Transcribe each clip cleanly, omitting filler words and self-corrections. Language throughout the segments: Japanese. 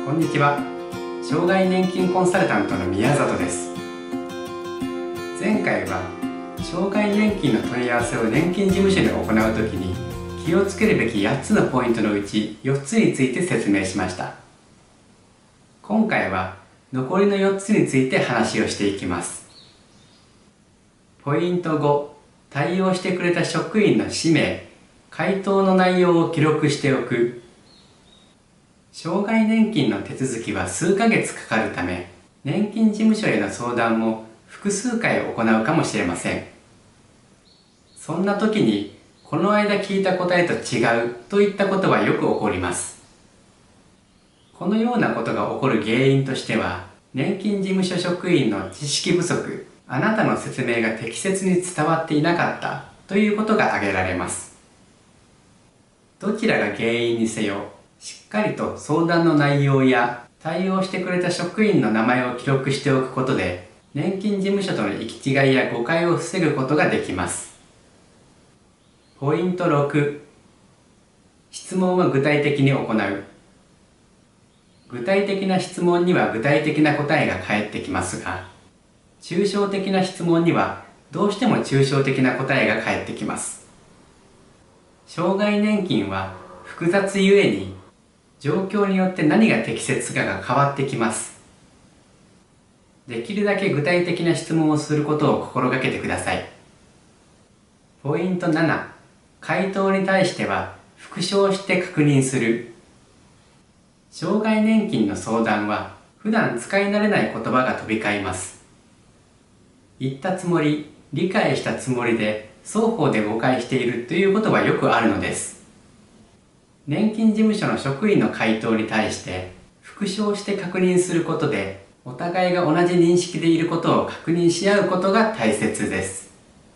こんにちは。障害年金コンサルタントの宮里です。前回は障害年金の問い合わせを年金事務所で行うときに気をつけるべき8つのポイントのうち4つについて説明しました。今回は残りの4つについて話をしていきます。ポイント5、対応してくれた職員の氏名、回答の内容を記録しておく。障害年金の手続きは数ヶ月かかるため、年金事務所への相談も複数回行うかもしれません。そんな時に、この間聞いた答えと違うといったことはよく起こります。このようなことが起こる原因としては、年金事務所職員の知識不足、あなたの説明が適切に伝わっていなかったということが挙げられます。どちらが原因にせよ、しっかりと相談の内容や対応してくれた職員の名前を記録しておくことで、年金事務所との行き違いや誤解を防ぐことができます。ポイント6、質問は具体的に行う。具体的な質問には具体的な答えが返ってきますが、抽象的な質問にはどうしても抽象的な答えが返ってきます。障害年金は複雑ゆえに、状況によって何が適切かが変わってきます。できるだけ具体的な質問をすることを心がけてください。ポイント7、回答に対しては復唱して確認する。障害年金の相談は普段使い慣れない言葉が飛び交います。言ったつもり、理解したつもりで双方で誤解しているということはよくあるのです。年金事務所の職員の回答に対して復唱して確認することで、お互いが同じ認識でいることを確認し合うことが大切です。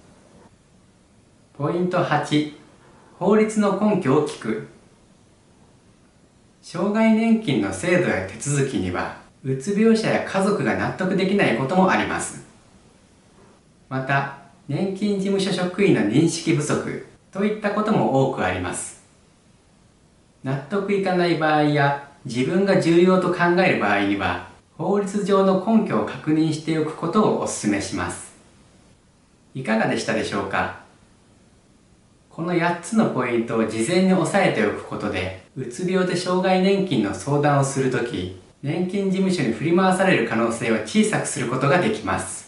ポイント8、法律の根拠を聞く。障害年金の制度や手続きには、うつ病者や家族が納得できないこともあります。また、年金事務所職員の認識不足といったことも多くあります。納得いかない場合や自分が重要と考える場合には、法律上の根拠を確認しておくことをお勧めします。いかがでしたでしょうか？この8つのポイントを事前に押さえておくことで、うつ病で障害年金の相談をするとき、年金事務所に振り回される可能性を小さくすることができます。